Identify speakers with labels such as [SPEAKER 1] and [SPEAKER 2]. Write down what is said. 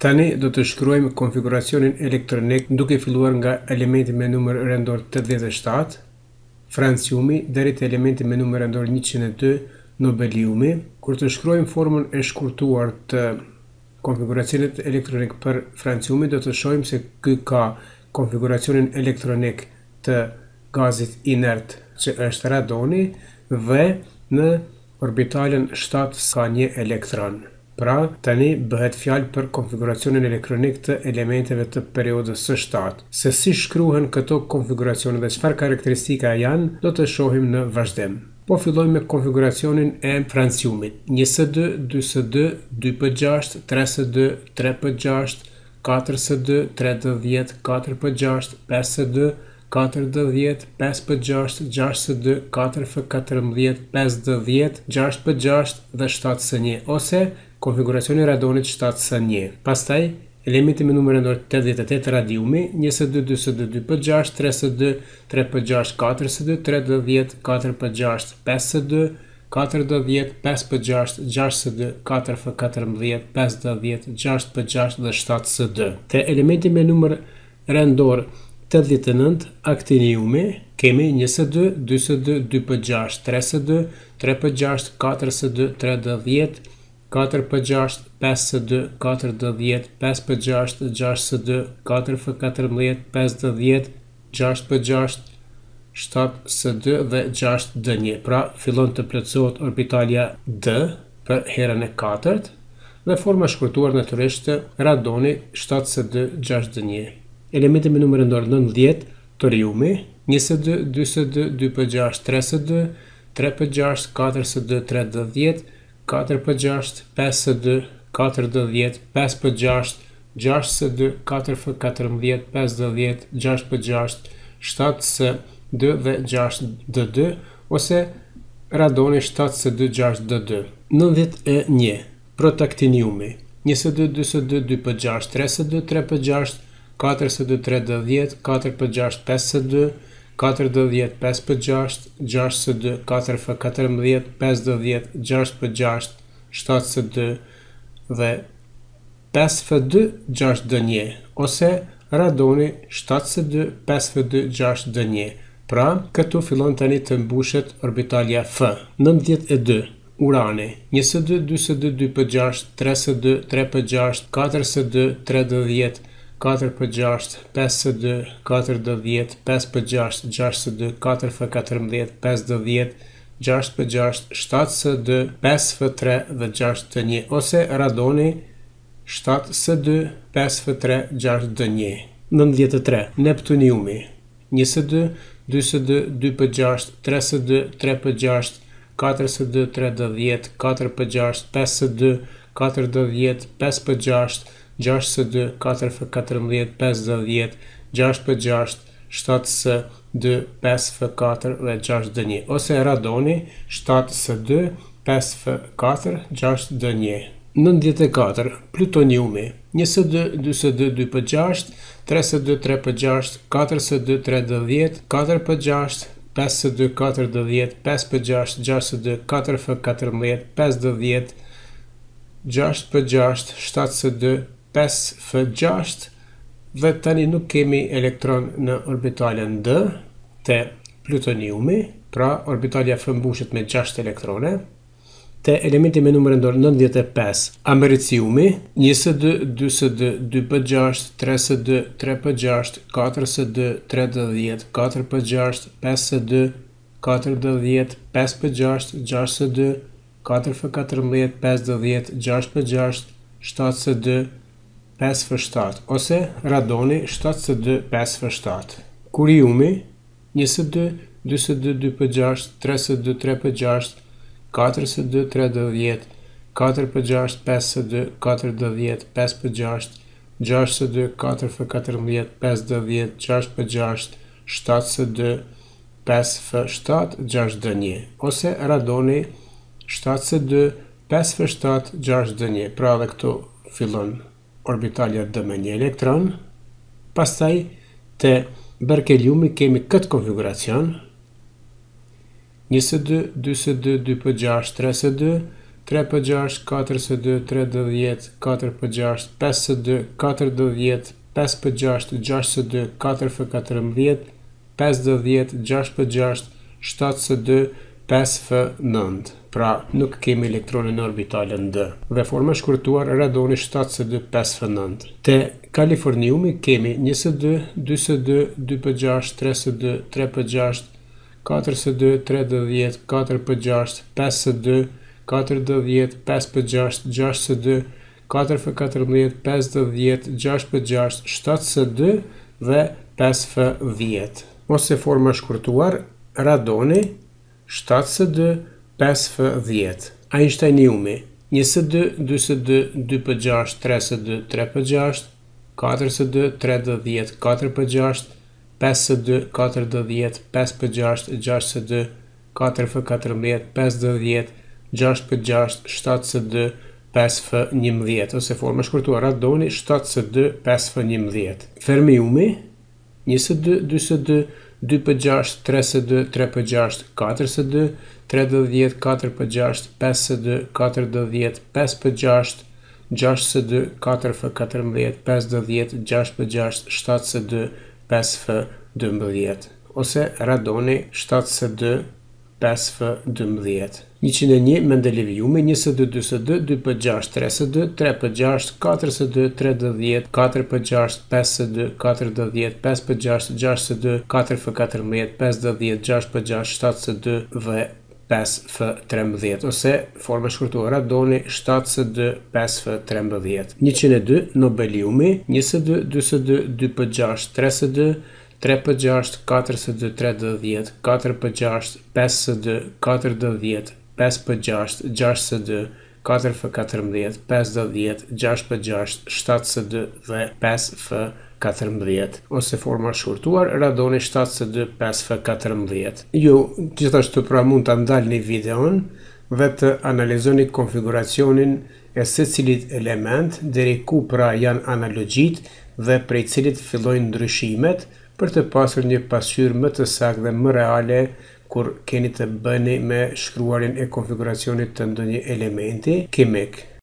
[SPEAKER 1] Tani do të shkruajmë konfiguracionin elektronik duke filluar nga elementi me numër rëndor 87, franciumi, deri te elementi me numër rëndor 102, nobeliumi. Kur të shkruajmë formën e shkurtuar të konfiguracionit elektronik për franciumi, do të shohim se ky ka konfiguracionin elektronik të gazit inert që është radoni dhe në orbitalen 7 ka një elektron. Pra, tani bëhet fjalë për konfiguracionin elektronik të elementeve të periodës së 7. Se si shkruhen këto konfiguracione dhe çfarë karakteristika janë, do të shohim në vazhdim. Po fillojmë me konfiguracionin e franciumit. 1S2, 2S2, 2P6, 3S2, 3P6, 4S2, 3D10, 4P6, 5S2, 4D10, 5P6, 6S2, 4F14, 5D10, 6P6 dhe 7S1 ose konfiguracioni radonit 7S1. Pastaj, elementi me numër rëndor 88 radiumi, 1S2, 2S2, 2P6, 3S2, 3P6, 4S2, 3D10, 4P6, 5S2, 4D10, 5P6, 6S2, 4F14, 5D10, 6P6 dhe 7S2. Te elementi me numër rëndor 89 aktiniumi, kemi 1S2, 2S2, 2P6, 3S2, 3P6, 4S2, 3D10, 4P6, 5S2, 4D10, 5P6, 6S2, 4F14, 5D10, 6P6, 7S2 dhe 6D1. Pra, fillon të plotësohet orbitalja D për herën e 4 dhe forma shkurtuar natyrisht radoni 7S2, 6D1. Elementi me numër rëndor 90, toriumi, 1S2, 2S2, 2P6, 3S2, 3P6, 4S2, 3D10, 4P6, 5S2, 4D10, 5P6, 6S2, 4F14, 5D10, 6P6, 7S2 dhe 6D2 ose radoni 7S2, 6D2. 91, protaktiniumi, 1S2, 2S2, 2P6, 3S2, 3P6, 4S2, 3D10, 4P6, 5S2, 4D10, 5P6, 6S2, 4F14, 5D10, 6P6, 7S2 dhe 5F2, 6D1 ose radoni 7S2, 5F2, 6D1. Pra, këtu fillon tani të mbushet orbitalja F. 92, urani, 1S2, 2S2, 2P6, 3S2, 3P6, 4S2, 3D10, 4P6, 5S2, 4D10, 5P6, 6S2, 4F14, 5D10, 6P6, 7S2, 5F3 dhe 6D1 ose radoni 7S2, 5F3, 6D1. 93, neptuniumi, 1S2, 2S2, 2P6, 3S2, 3P6, 4S2, 3D10, 4P6, 5S2, 4D10, 5P6, 6S2, 4F14, 5D10, 6P6, 7S2, 5F4 dhe 6D1 ose radoni 7S2, 5F4, 6D1. 94, plutoniumi, 1S2, 2S2, 2P6, 3S2, 3P6, 4S2, 3D10, 4P6, 5S2, 4D10, 5P6, 6S2, 4F14, 5D10, 6P6, 7S2, 5F6 dhe tani nuk kemi elektron në orbitalën D te plutoniumi, pra orbitalja F mbushet me 6 elektrone. Te elementi me numër rëndor 95, americiumi, 1S2, 2S2, 2P6, 3S2, 3P6, 4S2, 3D10, 4P6, 5S2, 4D10, 5P6, 6S2, 4F14, 5D10, 6P6, 7S2, 5F7 ose radoni 7S2, 5F7. Kuriumi, 1S2, 2S2, 2P6, 3S2, 3P6, 4S2, 3D10, 4P6, 5S2, 4D10, 5P6, 6S2, 4F14, 5D10, 6P6, 7S2, 5F7, 6D1 ose radoni 7S2, 5F7, 6D1. Pra dhe këtu fillon orbitalja D me një elektron. Pastaj te berkeliumi kemi këtë konfiguracion, 1S2, 2S2, 2P6, 3S2, 3/6, 4/2, 3/10, 4/6, 5/2, 4/10, 5/6, 6/2, 4/14, 5/10, 6/6, 7/2, 5/9. Pra nuk kemi elektronin në orbitalën D. Dhe forma shkurtuar radoni 7/2, 5/9. Te kaliforniumi kemi 1/2, 2/2, 2/6, 3/2, 3/6, 4/2, 3/10, 4/6, 5/2, 4/10, 5/6, 6/2, 4/14, 5/10, 6/6, 7/2 dhe 5/10. Ose forma shkurtuar radoni 7/2, 5/10. Einsteiniumi 1/2, 2/2, 2/6, 3/2, 3/6, 4/2, 3/10, 4/6, 5/2, 4/10, 5/6, 6/2, 4/14, 5/10, 6/6, 7/2, 5/11. Ose forma shkurtuar radoni 7/2, 5/11. Fermiumi 1/2, 2/2, 2/6, 3/2, 3/6, 4/2, 3/10, 4/6, 5/2, 4/10, 5/6, 6/2, 4/14, 5/10, 6/6, 7/2, 5/12. Ose radoni 7/2, 5/12. 101 Mendeleviumi 1/2, 2/2, 2/6, 3/2, 3/6, 4/2, 3/10, 4/6, 5/2, 4/10, 5/6, 6/2, 4/14, 5/10, 6/6, 7/2 dhe 5/13. Ose forma shkurtuar radoni 7/2, 5/13. 102 Nobeliumi 1/2, 2/2, 2/6, 3/2, 3/6, 4/2, 3/10, 4/6, 5/2, 4/10, 5/6, 6/2, 4/14, 5/10, 6/6, 7/2 dhe 5/14. Ose forma shkurtuar radoni 7/2, 5/14. Ju gjithashtu pra mund të ndalni videon dhe të analizoni konfiguracionin e secilit element deri ku pra janë analogjit dhe prej cilit fillojnë ndryshimet për të pasur një pasqyrë më të saktë dhe më reale kur keni të bëni me shkruarin e konfiguracionit të ndonjë elementi kimik.